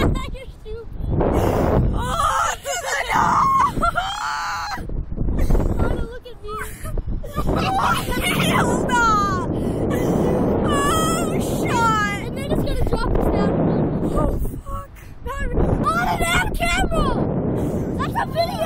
You're stupid. Oh, no! Anna, look at me. Hell no! Oh, shot! And then it's gonna drop us down. Oh, fuck. On an app camera! That's a video!